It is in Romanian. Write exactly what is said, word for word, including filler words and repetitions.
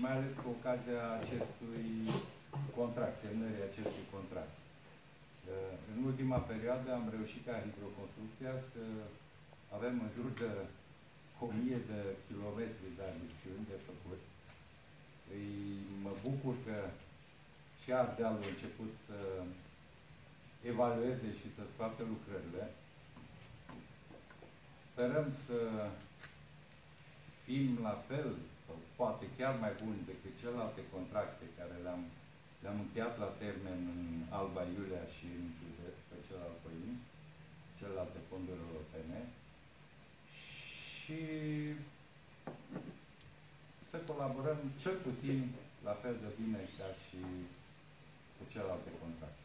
mai ales cu ocazia acestui contract, semnării acestui contract. În ultima perioadă am reușit ca Hidroconstrucția să avem în jur de o mie de kilometri de adducțiuni de făcut. Îi, mă bucur că și Ardealul a început să evalueze și să scoată lucrările. Sperăm să fim la fel, sau poate chiar mai buni decât celelalte contracte care le-am le-am încheiat la termen în Alba Iulia și în județ, pe celălalt păini, celelalte fonduri europene, și să colaborăm cel puțin la fel de bine ca și cu celelalte contracte.